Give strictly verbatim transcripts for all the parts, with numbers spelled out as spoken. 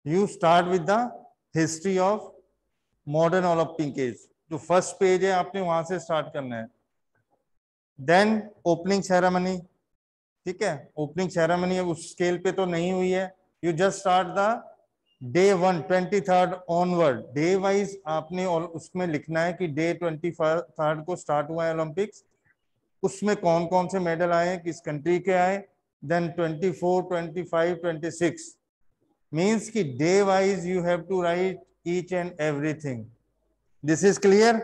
You start with the history of modern Olympic games, जो first page है आपने वहां से स्टार्ट करना है। देन ओपनिंग सेरेमनी, ठीक है, ओपनिंग सेरेमनी उस स्केल पे तो नहीं हुई है। You just start the day one twenty third onward, day wise आपने उसमें लिखना है कि डे ट्वेंटी थर्ड को स्टार्ट हुआ है ओलंपिक्स, उसमें कौन कौन से मेडल आए, किस कंट्री के आए। Then twenty four, twenty five, twenty six, means कि day wise you have to write each and everything. This is clear?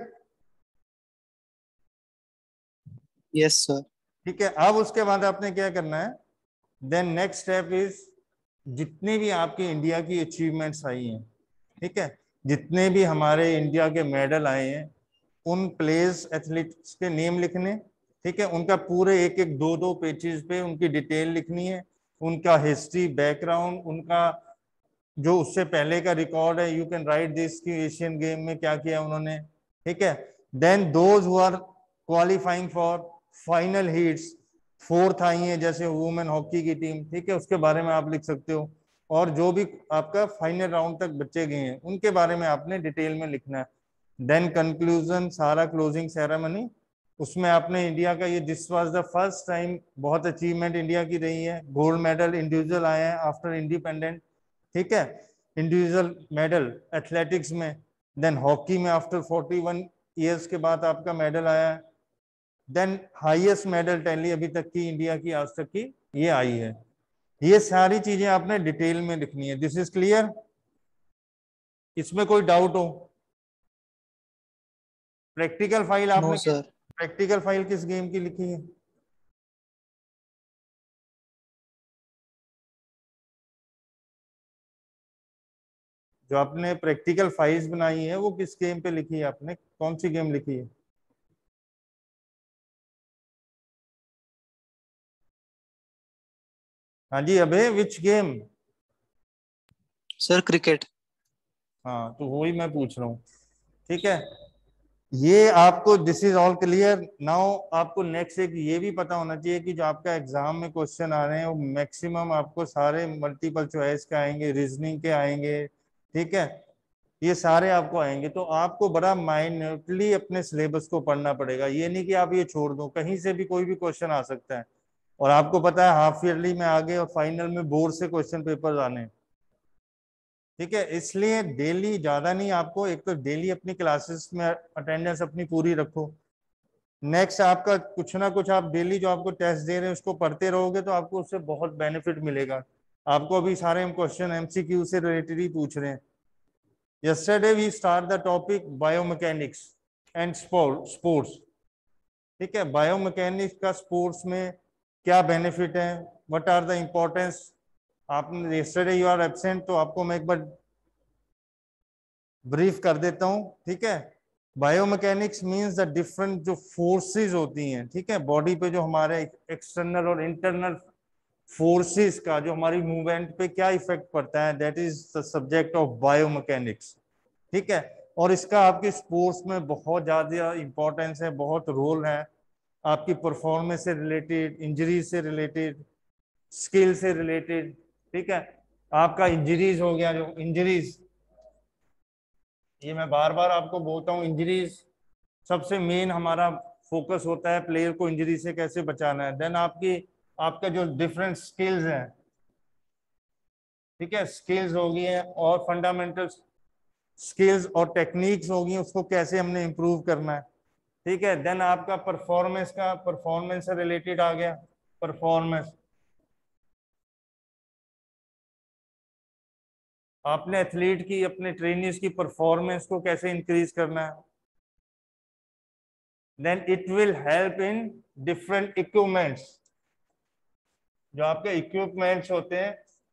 Yes sir. ठीक है, अब उसके बाद आपने क्या करना है, देन नेक्स्ट स्टेप इज जितने भी आपके इंडिया की अचीवमेंट्स आई हैं, ठीक है, जितने भी हमारे इंडिया के मेडल आए हैं, उन प्लेयर्स एथलीट्स के नेम लिखने, ठीक है, उनका पूरे एक एक दो दो पेजेस पे उनकी डिटेल लिखनी है, उनका हिस्ट्री बैकग्राउंड, उनका जो उससे पहले का रिकॉर्ड है, यू कैन राइट दिस कि एशियन गेम में क्या किया उन्होंने, ठीक है। Then those who are qualifying for final heats, fourth आई है जैसे वुमेन हॉकी की टीम, ठीक है, उसके बारे में आप लिख सकते हो। और जो भी आपका फाइनल राउंड तक बच्चे गए हैं उनके बारे में आपने डिटेल में लिखना है। देन कंक्लूजन, सारा क्लोजिंग सेरेमनी, उसमें आपने इंडिया का ये this was the first time, बहुत अचीवमेंट इंडिया की रही है, गोल्ड मेडल इंडिविजुअल आया है आफ्टर इंडिपेंडेंट, ठीक है, इंडिविजुअल मेडल एथलेटिक्स में। देन हॉकी में आफ्टर फोर्टी वन ईयर्स के बाद आपका मेडल आया है। देन हाईएस्ट मेडल टैली अभी तक की इंडिया की आज तक की ये आई है। ये सारी चीजें आपने डिटेल में लिखनी है। This is clear? इसमें कोई डाउट हो? प्रैक्टिकल फाइल नो आपने सर। प्रैक्टिकल फाइल किस गेम की लिखी है? जो आपने प्रैक्टिकल फाइल्स बनाई है वो किस गेम पे लिखी है आपने, कौन सी गेम लिखी है? हाँ जी अबे, विच गेम? Sir cricket. हाँ तो वही मैं पूछ रहा हूँ, ठीक है। ये आपको this is all clear now. आपको नेक्स्ट एक ये भी पता होना चाहिए कि जो आपका एग्जाम में क्वेश्चन आ रहे हैं वो मैक्सिमम आपको सारे मल्टीपल चॉइस के आएंगे, रीजनिंग के आएंगे, ठीक है, ये सारे आपको आएंगे। तो आपको बड़ा माइन्यूटली अपने सिलेबस को पढ़ना पड़ेगा, ये नहीं कि आप ये छोड़ दो, कहीं से भी कोई भी क्वेश्चन आ सकता है। और आपको पता है हाफ ईयरली में आगे और फाइनल में बोर्ड से क्वेश्चन पेपर आने, ठीक है, इसलिए डेली ज्यादा नहीं, आपको एक तो डेली अपनी क्लासेस में अटेंडेंस अपनी पूरी रखो। नेक्स्ट आपका कुछ ना कुछ आप डेली जो आपको टेस्ट दे रहे हैं उसको पढ़ते रहोगे तो आपको उससे बहुत बेनिफिट मिलेगा। आपको अभी सारे हम क्वेश्चन एमसीक्यू से रिलेटेड ही पूछ रहे हैं। Yesterday we start the topic biomechanics and sports, ठीक है, बायोमैकेनिक्स का स्पोर्ट्स में क्या बेनिफिट है, व्हाट आर द इम्पोर्टेंस। आपने यस्टरडे यू आर एब्सेंट तो आपको मैं एक बार ब्रीफ कर देता हूं, ठीक है। बायोमैकेनिक्स मींस द डिफरेंट जो फोर्सेस होती हैं, ठीक है, बॉडी पे जो हमारे एक्सटर्नल और इंटरनल फोर्सेस का जो हमारी मूवमेंट पे क्या इफेक्ट पड़ता है, that is the subject of biomechanics, ठीक है। और इसका आपकी स्पोर्ट्स में बहुत ज्यादा इंपॉर्टेंस है, बहुत रोल है, आपकी परफॉर्मेंस से रिलेटेड, इंजरी से रिलेटेड, स्किल से रिलेटेड, ठीक है। आपका इंजरीज हो गया, जो इंजरीज, ये मैं बार बार आपको बोलता हूँ, इंजरीज सबसे मेन हमारा फोकस होता है, प्लेयर को इंजरी से कैसे बचाना है। देन आपकी आपका जो डिफरेंट स्किल्स हैं, ठीक है, स्किल्स होगी है और फंडामेंटल स्किल्स और टेक्निक्स होगी, उसको कैसे हमने इंप्रूव करना है, ठीक है। देन आपका परफॉर्मेंस का, परफॉर्मेंस से रिलेटेड आ गया, परफॉर्मेंस आपने एथलीट की, अपने ट्रेनिंग्स की परफॉर्मेंस को कैसे इंक्रीज करना है। Then it will help in different equipments, जो आपके इक्विपमेंट्स होते हैं,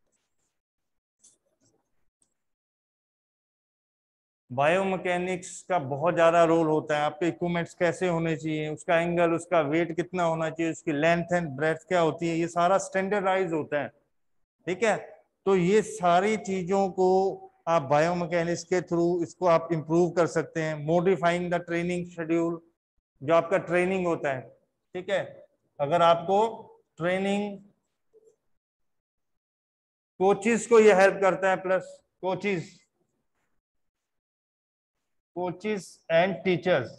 बायोमैकेनिक्स का बहुत ज्यादा रोल होता है। आपके इक्विपमेंट्स कैसे होने चाहिए, उसका एंगल, उसका वेट कितना होना चाहिए, उसकी लेंथ एंड ब्रेथ क्या होती है, ये सारा स्टैंडर्डाइज होता है, ठीक है। तो ये सारी चीजों को आप बायोमैकेनिक्स के थ्रू इसको आप इंप्रूव कर सकते हैं। मॉडिफाइंग द ट्रेनिंग शेड्यूल, जो आपका ट्रेनिंग होता है, ठीक है, अगर आपको ट्रेनिंग कोचिज को ये हेल्प करता है, plus coaches coaches and teachers.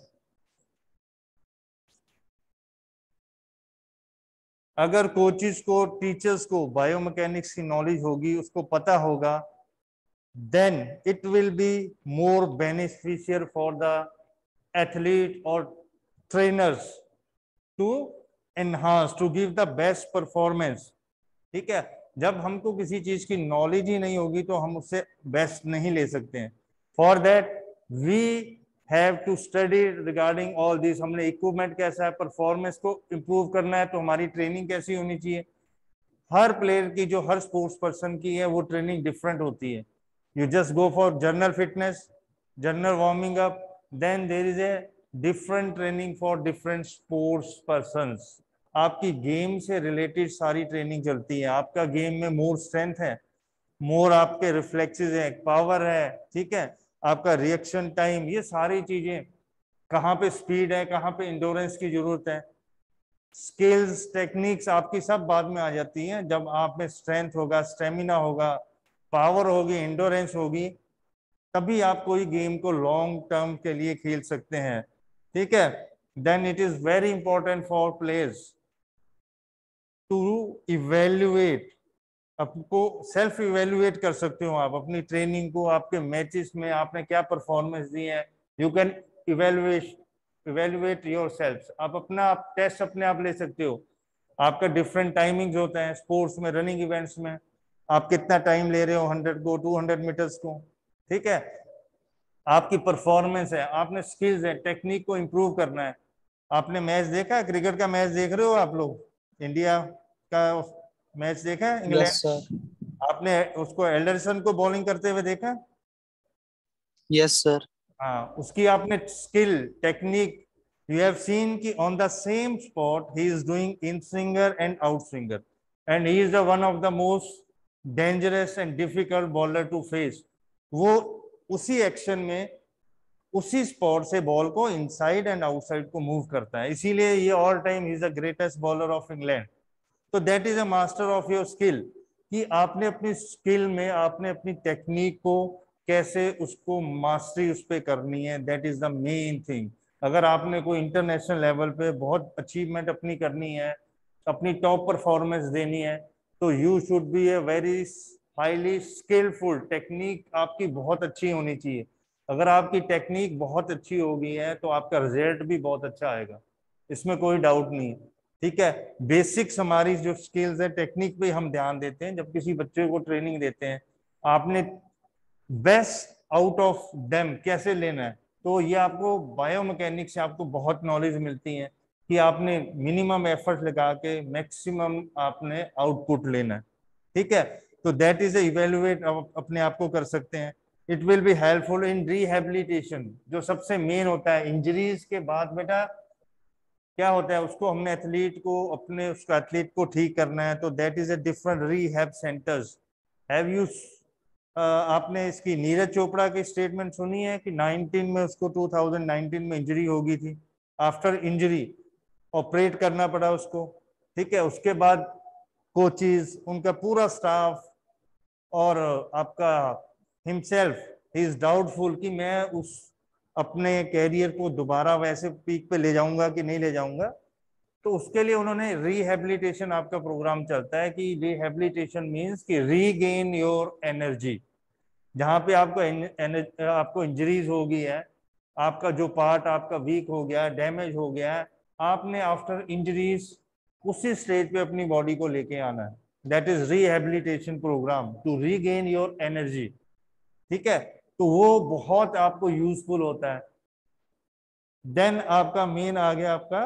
अगर कोचिज को, टीचर्स को बायोमैकेनिक्स की नॉलेज होगी, उसको पता होगा, then it will be more beneficial for the athlete or trainers to enhance, to give the best performance। ठीक है, जब हमको किसी चीज की नॉलेज ही नहीं होगी तो हम उससे बेस्ट नहीं ले सकते हैं। For that we have to study regarding all this. हमने इक्विपमेंट कैसा है, परफॉर्मेंस को इम्प्रूव करना है तो हमारी ट्रेनिंग कैसी होनी चाहिए। हर प्लेयर की, जो हर स्पोर्ट्स पर्सन की है, वो ट्रेनिंग डिफरेंट होती है। You just go for general fitness, general warming up, then there is a different training for different sports persons। आपकी गेम से रिलेटेड सारी ट्रेनिंग चलती है। आपका गेम में मोर स्ट्रेंथ है, मोर आपके रिफ्लेक्सेस है, पावर है, ठीक है, आपका रिएक्शन टाइम, ये सारी चीजें, कहाँ पे स्पीड है, कहाँ पे इंडोरेंस की जरूरत है, स्किल्स, टेक्निक्स आपकी सब बाद में आ जाती हैं। जब आप में स्ट्रेंथ होगा, स्टेमिना होगा, पावर होगी, इंडोरेंस होगी, तभी आप कोई गेम को लॉन्ग टर्म के लिए खेल सकते हैं। ठीक है, then it is very important for players to evaluate. आपको सेल्फ इवेल्युएट कर सकते हो आप अपनी ट्रेनिंग को, आपके मैचेस में आपने क्या परफॉर्मेंस दी है। You can evaluate evaluate yourself. आप अपना आप टेस्ट अपने आप ले सकते हो। आपका डिफरेंट टाइमिंग्स होता है स्पोर्ट्स में, रनिंग इवेंट्स में, आप कितना टाइम ले रहे हो, हंड्रेड को, टू हंड्रेड मीटर्स को, ठीक है, आपकी परफॉर्मेंस है, आपने स्किल्स है, टेक्निक को इम्प्रूव करना है। आपने मैच देखा है, क्रिकेट का मैच देख रहे हो आप लोग, इंडिया का मैच देखा है इंग्लैंड? Yes sir. आपने उसको एल्डरसन को बॉलिंग करते हुए देखा? Yes sir. हाँ, उसकी आपने skill, technique, you have seen कि on the same spot he is doing in swinger and out swinger, and he is the one of the most dangerous and difficult bowler to face. वो उसी action में, उसी spot से ball को inside and outside को move करता है, इसीलिए ये all time he is the greatest bowler of England. तो that is a master of your skill, कि आपने अपनी स्किल में, आपने अपनी टेक्निक को कैसे उसको मास्टरी उस पर करनी है, that is the main thing. अगर आपने कोई इंटरनेशनल लेवल पे बहुत अचीवमेंट अपनी करनी है, अपनी टॉप परफॉर्मेंस देनी है, तो you should be a very highly skilful. Technique आपकी बहुत अच्छी होनी चाहिए। अगर आपकी टेक्निक बहुत अच्छी होगी है तो आपका रिजल्ट भी बहुत अच्छा आएगा, इसमें कोई डाउट नहीं है। ठीक है, बेसिक्स हमारी जो स्किल्स है, टेक्निक पे हम ध्यान देते हैं जब किसी बच्चे को ट्रेनिंग देते हैं। आपने बेस्ट आउट ऑफ देम कैसे लेना है, तो ये आपको बायोमैकेनिक्स से आपको बहुत नॉलेज मिलती है कि आपने मिनिमम एफर्ट लगा के मैक्सिमम आपने आउटपुट लेना है। ठीक है, तो दैट इज इवेल्युएट अपने आप को कर सकते हैं। It will be helpful in rehabilitation, जो सबसे मेन होता है इंजरीज के बाद बेटा क्या होता है, उसको हमने एथलीट को, अपने उसको एथलीट को ठीक करना है, तो that is a different rehab centres. Have you आपने इसकी नीरज चोपड़ा की स्टेटमेंट सुनी है कि नाइनटीन में उसको टू थाउजेंड नाइनटीन में इंजरी हो गई थी, आफ्टर इंजरी ऑपरेट करना पड़ा उसको। ठीक है, उसके बाद कोचेस, उनका पूरा स्टाफ और आपका हिमसेल्फ, ही इज डाउटफुल कि मैं उस अपने कैरियर को दोबारा वैसे पीक पे ले जाऊंगा कि नहीं ले जाऊंगा। तो उसके लिए उन्होंने रिहेबिलिटेशन, आपका प्रोग्राम चलता है कि रिहेबिलिटेशन मींस कि रीगेन योर एनर्जी। जहां पे आपको आपको इंजरीज हो गई है, आपका जो पार्ट आपका वीक हो गया, डैमेज हो गया है, आपने आफ्टर इंजरीज उसी स्टेज पे अपनी बॉडी को लेके आना है। That is rehabilitation programme to regain your energy. ठीक है, तो वो बहुत आपको यूजफुल होता है। देन आपका मेन आ गया आपका,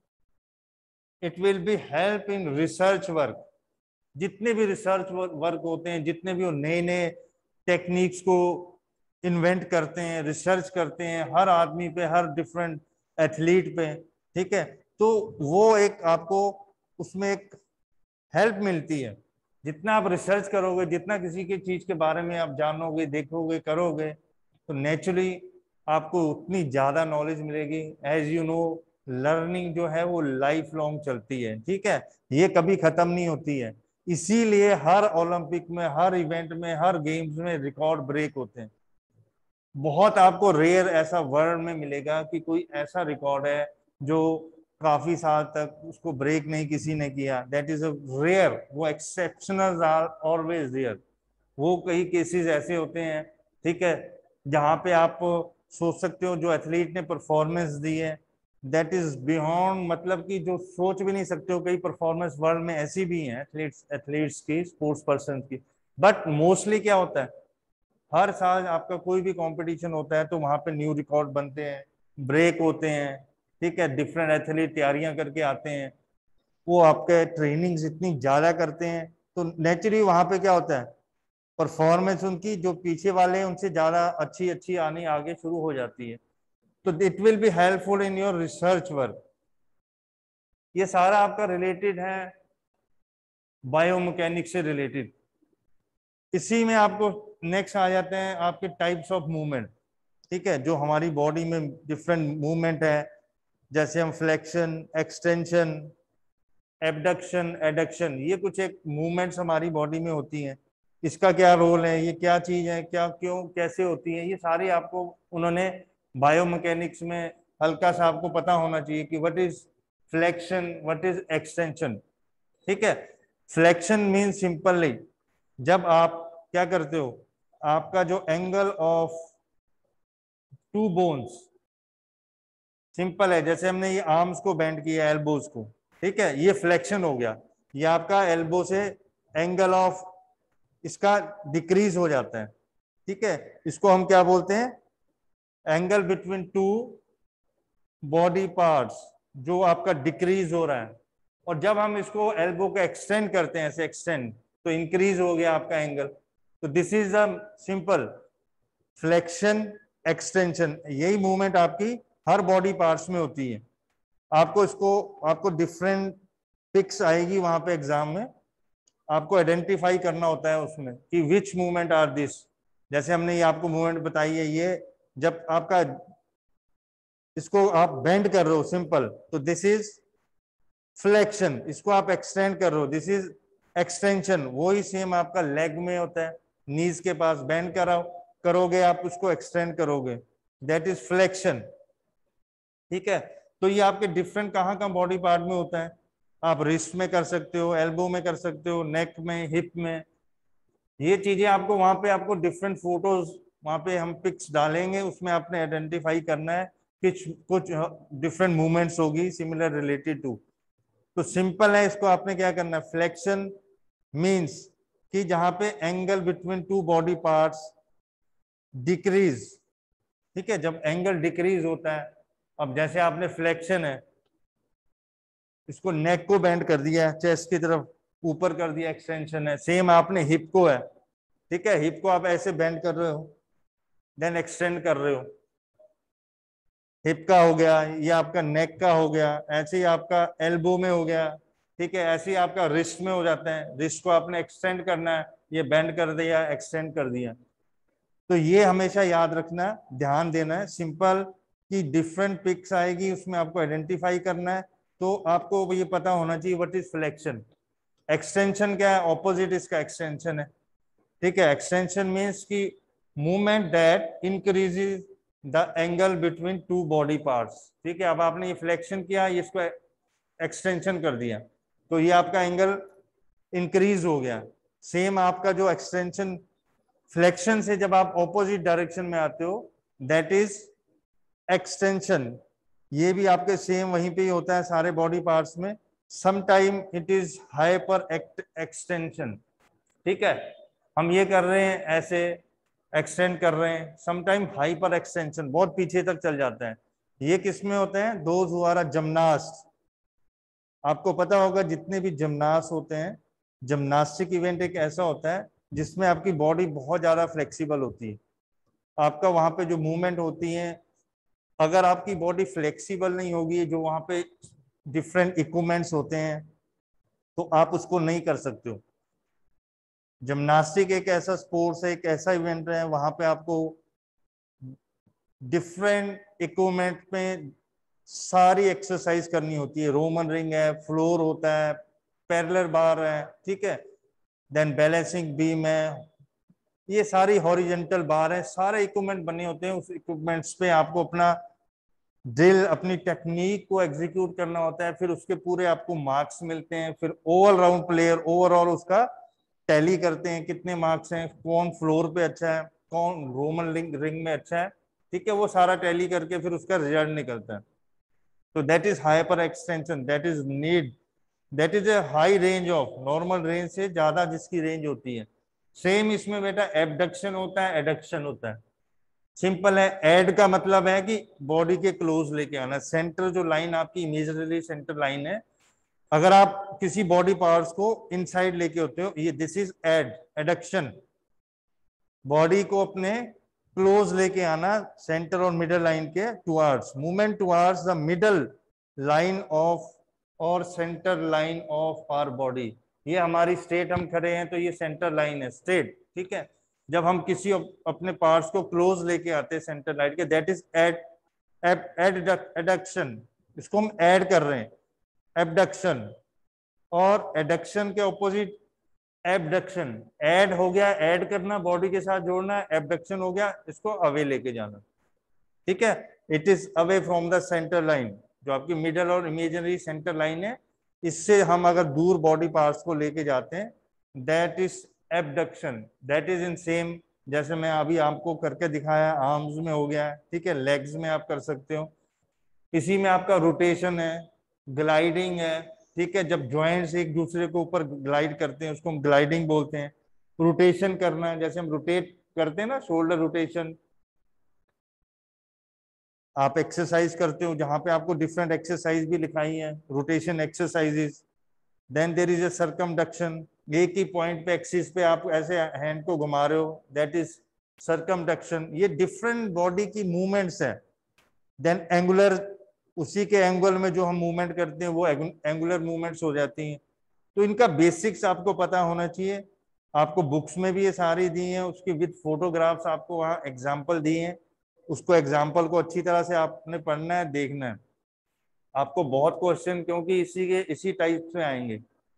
it will be help in research work. जितने भी रिसर्च वर्क होते हैं, जितने भी वो नए नए टेक्निक्स को इन्वेंट करते हैं, रिसर्च करते हैं, हर आदमी पे, हर डिफरेंट एथलीट पे, ठीक है, तो वो एक आपको उसमें एक हेल्प मिलती है। जितना आप रिसर्च करोगे, जितना किसी की चीज के बारे में आप जानोगे, देखोगे, करोगे, तो नेचुरली आपको उतनी ज्यादा नॉलेज मिलेगी। एज यू नो, लर्निंग जो है वो लाइफ लॉन्ग चलती है। ठीक है, ये कभी खत्म नहीं होती है। इसीलिए हर ओलंपिक में, हर इवेंट में, हर गेम्स में रिकॉर्ड ब्रेक होते हैं। बहुत आपको रेयर ऐसा वर्ल्ड में मिलेगा कि कोई ऐसा रिकॉर्ड है जो काफी साल तक उसको ब्रेक नहीं किसी ने किया। दैट इज अ रेयर, वो एक्सेप्शनल आर ऑलवेज रेयर। वो कई केसेस ऐसे होते हैं, ठीक है, जहां पे आप सोच सकते हो जो एथलीट ने परफॉर्मेंस दी है दैट इज बियॉन्ड, मतलब कि जो सोच भी नहीं सकते हो। कई परफॉर्मेंस वर्ल्ड में ऐसी भी हैं एथलीट्स एथलीट्स की, स्पोर्ट्स पर्सन की। बट मोस्टली क्या होता है, हर साल आपका कोई भी कंपटीशन होता है तो वहां पे न्यू रिकॉर्ड बनते हैं, ब्रेक होते हैं, ठीक है। डिफरेंट एथलीट तैयारियां करके आते हैं, वो आपके ट्रेनिंग्स इतनी ज्यादा करते हैं, तो नेचुरली वहां पे क्या होता है, परफॉर्मेंस उनकी जो पीछे वाले हैं उनसे ज्यादा अच्छी अच्छी आनी आगे शुरू हो जाती है। तो it will be helpful in your research work. ये सारा आपका रिलेटेड है बायोमैकेनिक्स से रिलेटेड। इसी में आपको नेक्स्ट आ जाते हैं आपके टाइप्स ऑफ मूवमेंट, ठीक है, जो हमारी बॉडी में डिफरेंट मूवमेंट है। जैसे हम फ्लेक्शन, एक्सटेंशन, एबडक्शन, एडक्शन, ये कुछ एक मूवमेंट्स हमारी बॉडी में होती हैं। इसका क्या रोल है, ये क्या चीज है, क्या क्यों कैसे होती है, ये सारी आपको उन्होंने बायोमैकेनिक्स में हल्का सा आपको पता होना चाहिए कि what is flexion, what is extension, ठीक है। फ्लेक्शन मीन सिंपली जब आप क्या करते हो, आपका जो angle of two bones, simple है, जैसे हमने ये आर्म्स को बेंड किया, एल्बोज को, ठीक है, ये फ्लेक्शन हो गया। ये आपका एल्बो से एंगल ऑफ इसका डिक्रीज हो जाता है, ठीक है। इसको हम क्या बोलते हैं, angle between two body parts, जो आपका डिक्रीज हो रहा है। और जब हम इसको एल्बो को एक्सटेंड करते हैं, ऐसे एक्सटेंड, तो इंक्रीज हो गया आपका एंगल। तो this is the simple flexion, extension. यही मूवमेंट आपकी हर बॉडी पार्ट्स में होती है। आपको इसको आपको डिफरेंट पिक्स आएगी वहां पे एग्जाम में, आपको आइडेंटिफाई करना होता है उसमें कि विच मूवमेंट आर दिस। जैसे हमने ये आपको मूवमेंट बताई है, ये जब आपका इसको आप बेंड कर रहे हो सिंपल, तो दिस इज फ्लेक्शन। इसको आप एक्सटेंड कर रहे हो, दिस इज एक्सटेंशन। वही सेम आपका लेग में होता है, नीज के पास बेंड कराओ करोगे आप, उसको एक्सटेंड करोगे, दैट इज फ्लेक्शन, ठीक है। तो ये आपके डिफरेंट कहाँ कहाँ बॉडी पार्ट में होता है। आप रिस्ट में कर सकते हो, एल्बो में कर सकते हो, नेक में, हिप में। ये चीजें आपको वहां पे आपको डिफरेंट फोटोज वहां पे हम पिक्स डालेंगे, उसमें आपने आइडेंटिफाई करना है कुछ कुछ डिफरेंट मूवमेंट्स होगी सिमिलर रिलेटेड टू। तो सिंपल है, इसको आपने क्या करना है, फ्लेक्शन मींस कि जहां पे angle between two body parts decrease, ठीक है, जब एंगल डिक्रीज होता है। अब जैसे आपने फ्लेक्शन है, इसको नेक को बेंड कर दिया है, चेस्ट की तरफ ऊपर कर दिया, एक्सटेंशन है। सेम आपने हिप को है, ठीक है, हिप को आप ऐसे बेंड कर रहे हो, देन एक्सटेंड कर रहे हो, हिप का हो गया, ये आपका नेक का हो गया, ऐसे ही आपका एल्बो में हो गया, ठीक है, ऐसे ही आपका रिस्ट में हो जाता है। रिस्ट को आपने एक्सटेंड करना है, ये बेंड कर दिया, एक्सटेंड कर दिया। तो ये हमेशा याद रखना है, ध्यान देना है, सिंपल कि डिफरेंट पिक्स आएगी, उसमें आपको आइडेंटिफाई करना है। तो आपको ये पता होना चाहिए व्हाट इज फ्लेक्शन। एक्सटेंशन क्या है, ऑपोजिट इसका एक्सटेंशन है, ठीक है। एक्सटेंशन मीन्स की movement that increases the angle between two body parts, ठीक है। अब आपने ये फ्लेक्शन किया, इसको एक्सटेंशन कर दिया, तो ये आपका एंगल इंक्रीज हो गया। सेम आपका जो एक्सटेंशन फ्लेक्शन से जब आप ऑपोजिट डायरेक्शन में आते हो, दैट इज एक्सटेंशन। ये भी आपके सेम वहीं पे ही होता है सारे बॉडी पार्ट्स में। Sometime it is hyper extension, ठीक है, हम ये कर रहे हैं ऐसे एक्सटेंड कर रहे हैं। समटाइम हाइपर एक्सटेंशन बहुत पीछे तक चल जाता है। ये किस में होते हैं, दोज हु आर जिम्नास्ट। आपको पता होगा जितने भी जिम्नास्ट होते हैं, जिम्नास्टिक इवेंट एक ऐसा होता है जिसमें आपकी बॉडी बहुत ज्यादा फ्लेक्सिबल होती है। आपका वहां पे जो मूवमेंट होती है, अगर आपकी बॉडी फ्लेक्सिबल नहीं होगी, जो वहां पे डिफरेंट इक्विपमेंट्स होते हैं, तो आप उसको नहीं कर सकते हो। जिम्नास्टिक एक ऐसा स्पोर्ट्स है, एक ऐसा इवेंट है, वहां पे आपको डिफरेंट इक्विपमेंट में सारी एक्सरसाइज करनी होती है। रोमन रिंग है, फ्लोर होता है, पैरेलल बार है, ठीक है, देन बैलेंसिंग बीम है, ये सारी हॉरिजेंटल बार है, सारे इक्विपमेंट बने होते हैं। उस इक्विपमेंट्स पे आपको अपना ड्रिल, अपनी टेक्निक को एग्जीक्यूट करना होता है, फिर उसके पूरे आपको मार्क्स मिलते हैं। फिर ओवरऑल राउंड प्लेयर ओवरऑल उसका टैली करते हैं, कितने मार्क्स हैं, कौन फ्लोर पे अच्छा है, कौन रोमन रिंग रिंग में अच्छा है, ठीक है, वो सारा टैली करके फिर उसका रिजल्ट निकलता है। तो that is hyper extension, that is need, that is a high range of, normal range से ज्यादा जिसकी रेंज होती है। सेम इसमें बेटा एबडक्शन होता है, एडक्शन होता है। सिंपल है, एड का मतलब है कि बॉडी के क्लोज लेके आना, सेंटर जो लाइन आपकी इमेजिनरी सेंटर लाइन है, अगर आप किसी बॉडी पार्ट्स को इनसाइड लेके होते हो, ये this is ad, adduction. Body को अपने क्लोज लेके आना सेंटर और मिडल लाइन के towards, movement towards the middle line of और centre line of our body. ये हमारी स्ट्रेट हम खड़े हैं तो ये सेंटर लाइन है, स्ट्रेट, ठीक है। जब हम किसी अपने पार्ट्स को क्लोज लेके आते हैं सेंटर लाइन के, दैट इज एड एडक्शन, इसको हम ऐड कर रहे हैं, एबडक्शन। और एडक्शन के ऑपोजिट एबडक्शन, ऐड हो गया ऐड करना, बॉडी के साथ जोड़ना, एबडक्शन हो गया इसको अवे लेके जाना, ठीक है। It is away from the centre line, जो आपकी मिडल और इमेजिनरी सेंटर लाइन है, इससे हम अगर दूर बॉडी पार्ट्स को लेके जाते हैं, that is abduction. That is in same, जैसे मैं अभी आपको करके दिखाया, आर्म्स में हो गया, ठीक है, लेग्स में आप कर सकते हो। इसी में आपका रोटेशन है, ग्लाइडिंग है, ठीक है, जब जॉइंट्स एक दूसरे के ऊपर ग्लाइड करते हैं उसको हम ग्लाइडिंग बोलते हैं। रोटेशन करना है, जैसे हम रोटेट करते हैं ना, शोल्डर रोटेशन, आप एक्सरसाइज करते हो जहां पे आपको डिफरेंट एक्सरसाइज भी लिखाई है, rotation exercises. Then there is a circumduction, एक ही पॉइंट पे एक्सिस पे आप ऐसे हैंड को घुमा रहे हो, दैट इज सर्कमडक्शन। ये डिफरेंट बॉडी की मूवमेंट्स है। देन एंगुलर, उसी के एंगल में जो हम मूवमेंट करते हैं वो एंगुलर मूवमेंट्स हो जाती हैं। तो इनका बेसिक्स आपको पता होना चाहिए। आपको बुक्स में भी ये सारी दी हैं, उसकी विद फोटोग्राफ्स आपको वहाँ एग्जाम्पल दिए हैं, उसको एग्जाम्पल को अच्छी तरह से आपने पढ़ना है, देखना है। आपको बहुत क्वेश्चन क्योंकि इसी के इसी टाइप से आएंगे।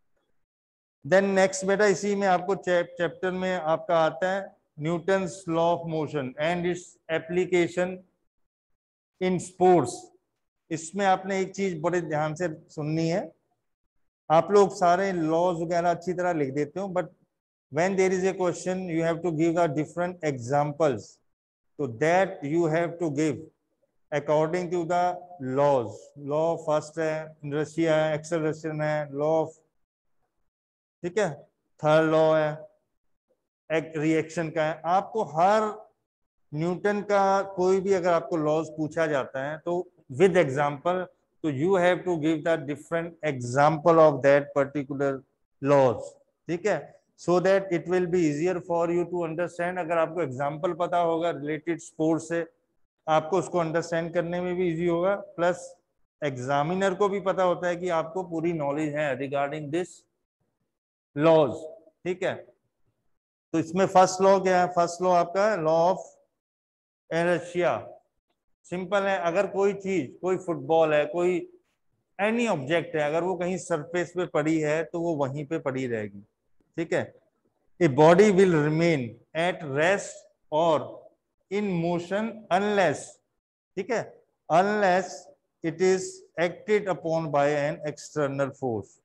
देन नेक्स्ट बेटा, इसी में आपको चैप्टर में आपका आता है Newton's law of motion and its application in sports. इसमें आपने एक चीज बड़े ध्यान से सुननी है। आप लोग सारे लॉज वगैरह अच्छी तरह लिख देते हो, but when there is a question you have to give the different examples, तो that you have to give according to the laws. Law first है इनर्शिया है, एक्सेलरेशन है, लॉ ऑफ, ठीक है, थर्ड लॉ है एक रिएक्शन का है। आपको हर न्यूटन का कोई भी अगर आपको लॉज पूछा जाता है तो विद एग्जांपल, तो you have to give the different example of that particular laws, ठीक है, so that it will be easier for you to understand. अगर आपको एग्जांपल पता होगा रिलेटेड स्पोर्ट्स से, आपको उसको अंडरस्टैंड करने में भी इजी होगा, प्लस एग्जामिनर को भी पता होता है कि आपको पूरी नॉलेज है रिगार्डिंग दिस लॉज, ठीक है। तो इसमें फर्स्ट लॉ क्या है? फर्स्ट लॉ आपका लॉ ऑफ इनर्शिया। सिंपल है, अगर कोई चीज, कोई फुटबॉल है, कोई एनी ऑब्जेक्ट है, अगर वो कहीं सरफेस पे पड़ी है तो वो वहीं पे पड़ी रहेगी, ठीक है। A body will remain at rest or in motion unless, ठीक है, unless it is acted upon by an external force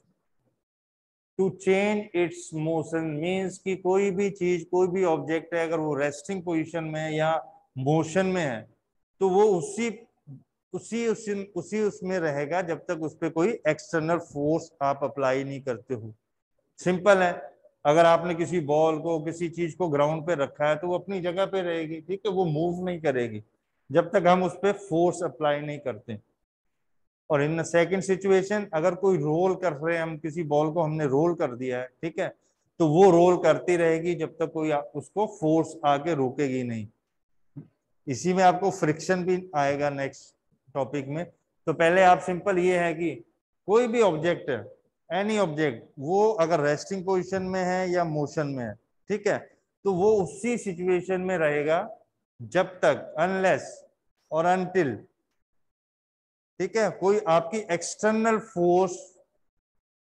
to change its motion. Means कि कोई भी चीज, कोई भी ऑब्जेक्ट है, अगर वो रेस्टिंग पोजिशन में है या मोशन में है, तो वो उसी उसी उसी उसी उसमें रहेगा जब तक उस पर कोई एक्सटर्नल फोर्स आप अप्लाई नहीं करते हो। सिंपल है, अगर आपने किसी बॉल को, किसी चीज को ग्राउंड पे रखा है तो वो अपनी जगह पे रहेगी, ठीक है, वो मूव नहीं करेगी जब तक हम उस पर फोर्स अप्लाई नहीं करते। और इन सेकंड सिचुएशन, अगर कोई रोल कर रहे हैं, हम किसी बॉल को हमने रोल कर दिया है, ठीक है, तो वो रोल करती रहेगी जब तक कोई उसको फोर्स आके रोकेगी नहीं। इसी में आपको फ्रिक्शन भी आएगा नेक्स्ट टॉपिक में। तो पहले आप सिंपल ये है कि कोई भी ऑब्जेक्ट है, एनी ऑब्जेक्ट, वो अगर रेस्टिंग पोजीशन में है या मोशन में है, ठीक है, तो वो उसी सिचुएशन में रहेगा जब तक, अनलेस और अनटिल, ठीक है, कोई आपकी एक्सटर्नल फोर्स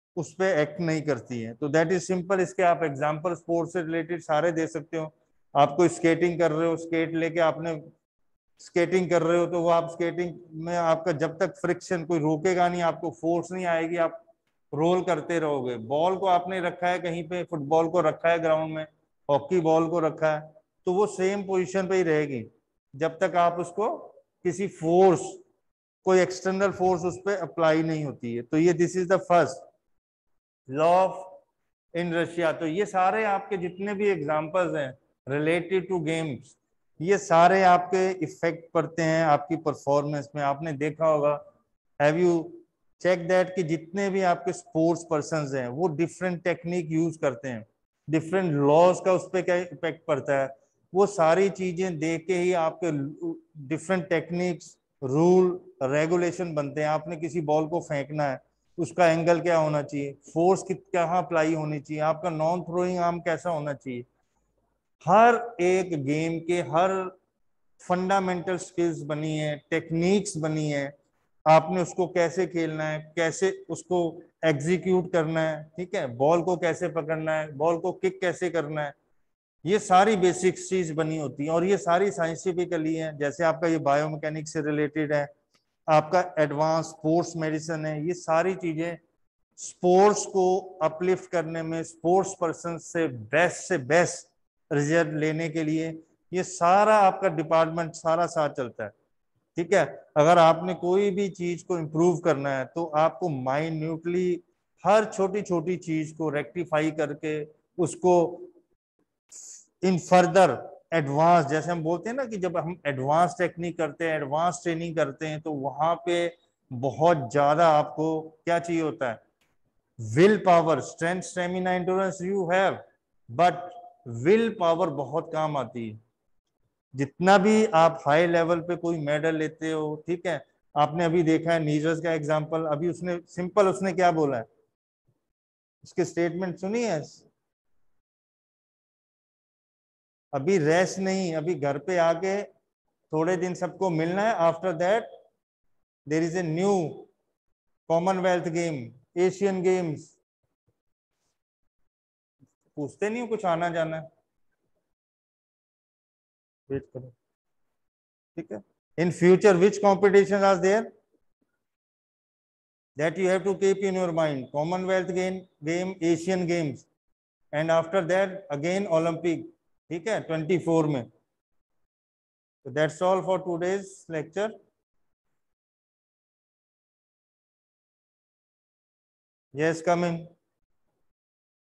उस पर एक्ट नहीं करती है। तो दैट इज सिंपल। इसके आप एग्जांपल स्पोर्ट्स से रिलेटेड सारे दे सकते हो। आपको स्केटिंग कर रहे हो, स्केट लेके आपने स्केटिंग कर रहे हो, तो वो आप स्केटिंग में आपका जब तक फ्रिक्शन, कोई रोकेगा नहीं, आपको फोर्स नहीं आएगी, आप रोल करते रहोगे। बॉल को आपने रखा है कहीं पे, फुटबॉल को रखा है ग्राउंड में, हॉकी बॉल को रखा है, तो वो सेम पोजीशन पे ही रहेगी जब तक आप उसको किसी फोर्स, कोई एक्सटर्नल फोर्स उस पर अप्लाई नहीं होती है। तो ये this is the first law of inertia. तो ये सारे आपके जितने भी एग्जांपल्स हैं रिलेटेड टू गेम्स, ये सारे आपके इफेक्ट पड़ते हैं आपकी परफॉर्मेंस में। आपने देखा होगा, हैव यू चेक दैट, कि जितने भी आपके स्पोर्ट्स पर्संस हैं वो डिफरेंट टेक्निक यूज करते हैं, डिफरेंट लॉज का उस पर क्या इफेक्ट पड़ता है, वो सारी चीजें देख के ही आपके डिफरेंट टेक्निक्स, रूल, रेगुलेशन बनते हैं। आपने किसी बॉल को फेंकना है, उसका एंगल क्या होना चाहिए, फोर्स कहाँ अप्लाई होनी चाहिए, आपका नॉन थ्रोइंग आर्म कैसा होना चाहिए। हर एक गेम के हर फंडामेंटल स्किल्स बनी है, टेक्निक्स बनी है, आपने उसको कैसे खेलना है, कैसे उसको एग्जीक्यूट करना है, ठीक है, बॉल को कैसे पकड़ना है, बॉल को किक कैसे करना है, ये सारी बेसिक चीज बनी होती है। और ये सारी साइंटिफिकली है। जैसे आपका ये बायोमैकेनिक्स से रिलेटेड है, आपका एडवांस स्पोर्ट्स मेडिसिन है, ये सारी चीजें स्पोर्ट्स को अपलिफ्ट करने में, स्पोर्ट्स पर्सन से बेस्ट से बेस्ट रिजल्ट लेने के लिए ये सारा आपका डिपार्टमेंट सारा साथ चलता है। ठीक है, अगर आपने कोई भी चीज को इम्प्रूव करना है तो आपको माइन्यूटली हर छोटी छोटी चीज को रेक्टिफाई करके उसको इन फर्दर एडवांस, जैसे हम बोलते हैं ना कि जब हम एडवांस टेक्निक करते हैं, एडवांस ट्रेनिंग करते हैं, तो वहां पे बहुत ज्यादा आपको क्या चाहिए होता है, will power, strength, stamina, endurance you have, but will power बहुत काम आती है। जितना भी आप हाई लेवल पे कोई मेडल लेते हो, ठीक है, आपने अभी देखा है नीरज का एग्जांपल, अभी उसने सिंपल उसने क्या बोला है, उसके स्टेटमेंट सुनी है, अभी रेस्ट नहीं, अभी घर पे आके थोड़े दिन सबको मिलना है, after that there is a new Commonwealth game, Asian games. पूछते नहीं हो कुछ आना जाना है, वेट करो, ठीक है। In future which competition are there that you have to keep in your mind, commonwealth game, game asian games, and after that again olympic, ठीक है, ट्वेंटी फोर में। so that's all for today's lecture. Yes, come in.